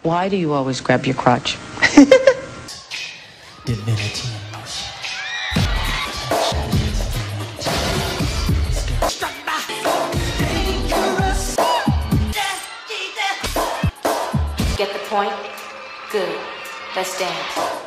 Why do you always grab your crotch? Divinity in motion. Get the point? Good. Let's dance.